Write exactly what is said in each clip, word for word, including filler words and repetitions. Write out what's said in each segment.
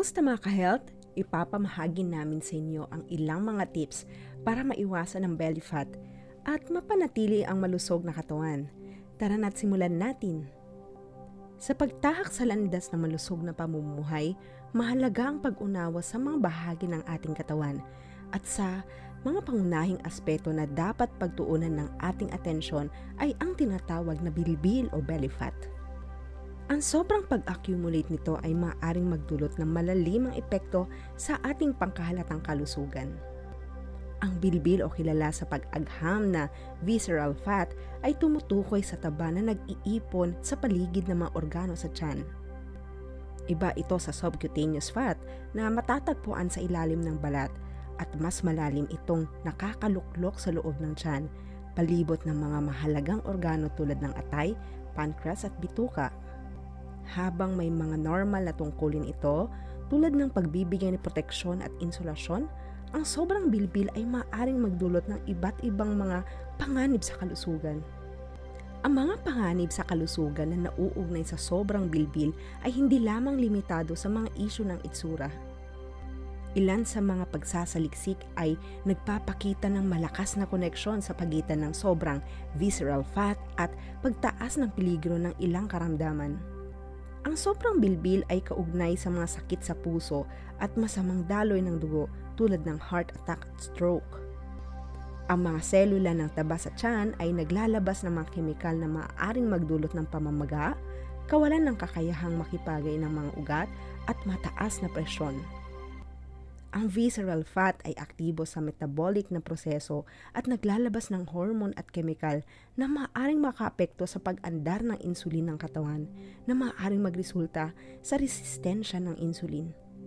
Kamusta mga ka-health? Ipapamahagi namin sa inyo ang ilang mga tips para maiwasan ang belly fat at mapanatili ang malusog na katawan. Tara na't simulan natin. Sa pagtahak sa landas ng malusog na pamumuhay, mahalaga ang pag-unawa sa mga bahagi ng ating katawan at sa mga pangunahing aspeto na dapat pagtuunan ng ating atensyon ay ang tinatawag na bilbil o belly fat. Ang sobrang pag-accumulate nito ay maaaring magdulot ng malalimang epekto sa ating pangkahalatang kalusugan. Ang bilbil o kilala sa pag-agham na visceral fat ay tumutukoy sa taba na nag-iipon sa paligid ng mga organo sa tiyan. Iba ito sa subcutaneous fat na matatagpuan sa ilalim ng balat at mas malalim itong nakakaluklok sa loob ng tiyan, palibot ng mga mahalagang organo tulad ng atay, pancreas at bituka. Habang may mga normal na tungkulin ito, tulad ng pagbibigay ng proteksyon at insulasyon, ang sobrang bilbil ay maaaring magdulot ng iba't ibang mga panganib sa kalusugan. Ang mga panganib sa kalusugan na nauugnay sa sobrang bilbil ay hindi lamang limitado sa mga isyu ng itsura. Ilan sa mga pagsasaliksik ay nagpapakita ng malakas na koneksyon sa pagitan ng sobrang visceral fat at pagtaas ng peligro ng ilang karamdaman. Ang sobrang bilbil ay kaugnay sa mga sakit sa puso at masamang daloy ng dugo tulad ng heart attack at stroke. Ang mga selula ng taba sa tiyan ay naglalabas ng mga kemikal na maaaring magdulot ng pamamaga, kawalan ng kakayahang makipagay ng mga ugat at mataas na presyon. Ang visceral fat ay aktibo sa metabolic na proseso at naglalabas ng hormone at kemikal na maaaring makaapekto sa pag-andar ng insulin ng katawan na maaaring magresulta sa resistensya ng insulin.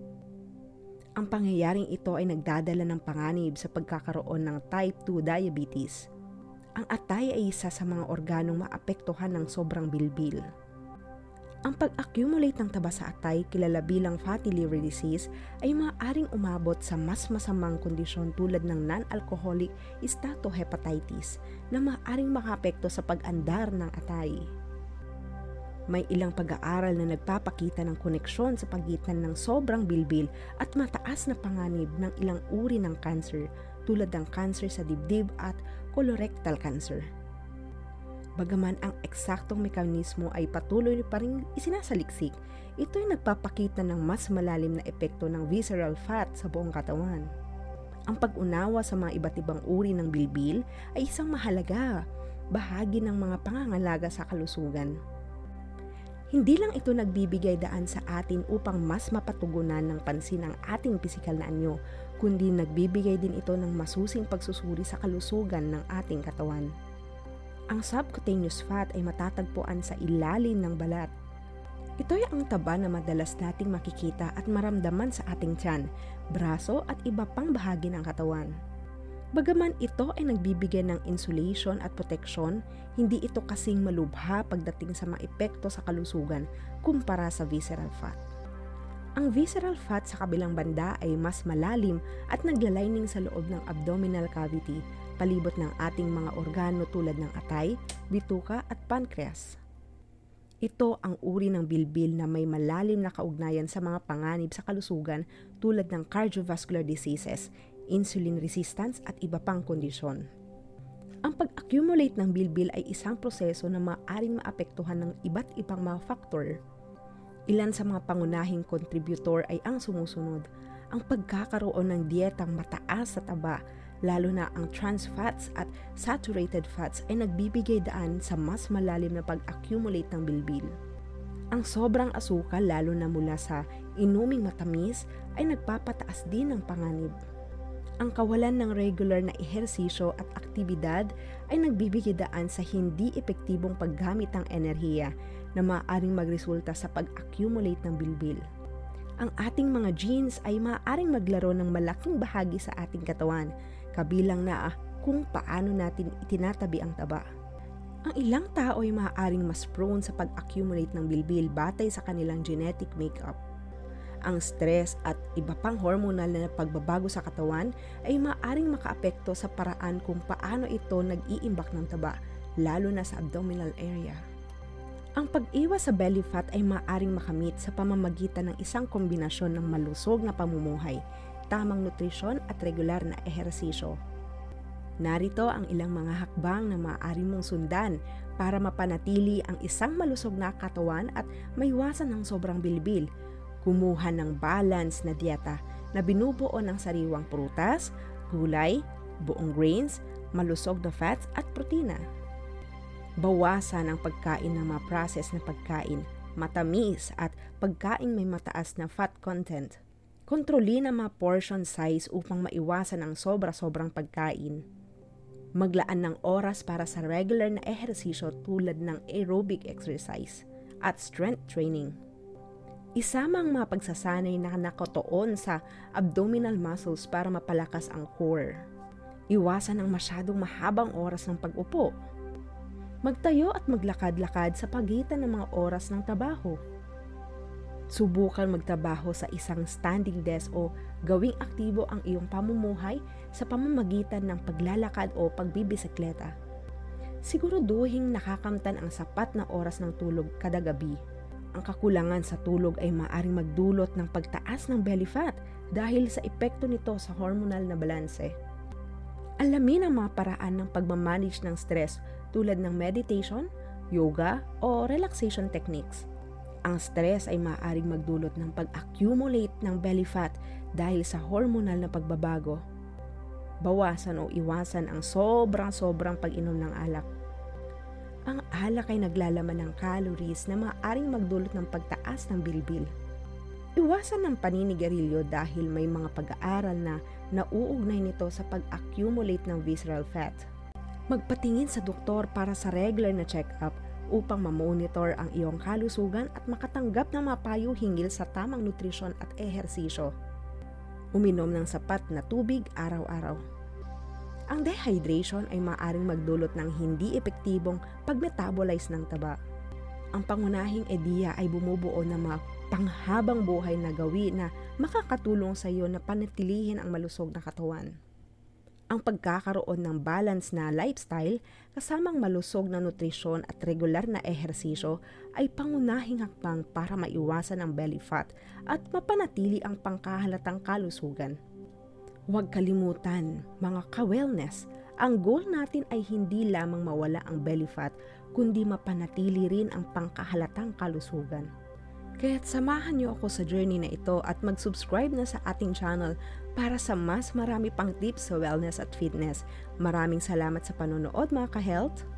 Ang pangyayaring ito ay nagdadala ng panganib sa pagkakaroon ng type two diabetes. Ang atay ay isa sa mga organong maapektuhan ng sobrang bilbil. Ang pag-accumulate ng taba sa atay, kilala bilang fatty liver disease, ay maaaring umabot sa mas masamang kondisyon tulad ng non-alcoholic steatohepatitis na maaaring makaapekto sa pag-andar ng atay. May ilang pag-aaral na nagpapakita ng koneksyon sa pagitan ng sobrang bilbil at mataas na panganib ng ilang uri ng cancer tulad ng cancer sa dibdib at colorectal cancer. Bagaman ang eksaktong mekanismo ay patuloy pa rin isinasaliksik, ito ay nagpapakita ng mas malalim na epekto ng visceral fat sa buong katawan. Ang pag-unawa sa mga iba't ibang uri ng bilbil ay isang mahalaga bahagi ng mga pangangalaga sa kalusugan. Hindi lang ito nagbibigay daan sa atin upang mas mapatugunan ng pansin ang ating pisikal na anyo, kundi nagbibigay din ito ng masusing pagsusuri sa kalusugan ng ating katawan. Ang subcutaneous fat ay matatagpuan sa ilalim ng balat. Ito ay ang taba na madalas nating makikita at maramdaman sa ating tiyan, braso at iba pang bahagi ng katawan. Bagaman ito ay nagbibigay ng insulation at proteksyon, hindi ito kasing malubha pagdating sa mga epekto sa kalusugan kumpara sa visceral fat. Ang visceral fat sa kabilang banda ay mas malalim at naglalining sa loob ng abdominal cavity, palibot ng ating mga organo tulad ng atay, bituka at pancreas. Ito ang uri ng bilbil na may malalim na kaugnayan sa mga panganib sa kalusugan tulad ng cardiovascular diseases, insulin resistance at iba pang kondisyon. Ang pag-accumulate ng bilbil ay isang proseso na maaaring maapektuhan ng iba't ibang mga faktor. Ilan sa mga pangunahing contributor ay ang sumusunod: ang pagkakaroon ng dietang mataas sa taba, lalo na ang trans fats at saturated fats ay nagbibigay daan sa mas malalim na pag-accumulate ng bilbil. Ang sobrang asukal, lalo na mula sa inuming matamis, ay nagpapataas din ng panganib. Ang kawalan ng regular na ehersisyo at aktibidad ay nagbibigay daan sa hindi epektibong paggamit ng enerhiya na maaaring magresulta sa pag-accumulate ng bilbil. Ang ating mga genes ay maaaring maglaro ng malaking bahagi sa ating katawan, kabilang na ah, kung paano natin itinatabi ang taba. Ang ilang tao ay maaaring mas prone sa pag-accumulate ng bilbil batay sa kanilang genetic makeup. Ang stress at iba pang hormonal na pagbabago sa katawan ay maaaring makaapekto sa paraan kung paano ito nag-iimbak ng taba, lalo na sa abdominal area. Ang pag-iwas sa belly fat ay maaaring makamit sa pamamagitan ng isang kombinasyon ng malusog na pamumuhay, tamang nutrisyon at regular na ehersisyo. Narito ang ilang mga hakbang na maaari mong sundan para mapanatili ang isang malusog na katawan at maiwasan ng sobrang bilbil. Kumuha ng balance na dieta na binubuo ng sariwang prutas, gulay, buong grains, malusog na fats at protina. Bawasan ang pagkain ng mga processed na pagkain, matamis at pagkain may mataas na fat content. Kontrolin ang mga portion size upang maiwasan ang sobra-sobrang pagkain. Maglaan ng oras para sa regular na ehersisyo tulad ng aerobic exercise at strength training. Isama ang mga pagsasanay na nakatuon sa abdominal muscles para mapalakas ang core. Iwasan ang masyadong mahabang oras ng pag-upo. Magtayo at maglakad-lakad sa pagitan ng mga oras ng trabaho. Subukan magtrabaho sa isang standing desk o gawing aktibo ang iyong pamumuhay sa pamamagitan ng paglalakad o pagbibisikleta. Siguraduhin nakakamtan ang sapat na oras ng tulog kada gabi. Ang kakulangan sa tulog ay maaaring magdulot ng pagtaas ng belly fat dahil sa epekto nito sa hormonal na balanse. Alamin ang mga paraan ng pagmamanage ng stress tulad ng meditation, yoga o relaxation techniques. Ang stress ay maaaring magdulot ng pag-accumulate ng belly fat dahil sa hormonal na pagbabago. Bawasan o iwasan ang sobrang-sobrang pag-inom ng alak. Ang alak ay naglalaman ng calories na maaaring magdulot ng pagtaas ng bilbil. Iwasan ang paninigarilyo dahil may mga pag-aaral na nauugnay nito sa pag-accumulate ng visceral fat. Magpatingin sa doktor para sa regular na check-up upang mamonitor ang iyong kalusugan at makatanggap ng mga payo hinggil sa tamang nutrisyon at ehersisyo. Uminom ng sapat na tubig araw-araw. Ang dehydration ay maaaring magdulot ng hindi epektibong pag-metabolize ng taba. Ang pangunahing ideya ay bumubuo ng mga panghabang buhay na gawi na makakatulong sa iyo na panatilihin ang malusog na katawan. Ang pagkakaroon ng balance na lifestyle kasamang malusog na nutrisyon at regular na ehersisyo ay pangunahing hakbang para maiwasan ang belly fat at mapanatili ang pangkahalatang kalusugan. Huwag kalimutan, mga ka-wellness, ang goal natin ay hindi lamang mawala ang belly fat kundi mapanatili rin ang pangkahalatang kalusugan. Kaya't samahan niyo ako sa journey na ito at mag-subscribe na sa ating channel para sa mas marami pang tips sa wellness at fitness. Maraming salamat sa panonood mga ka-health!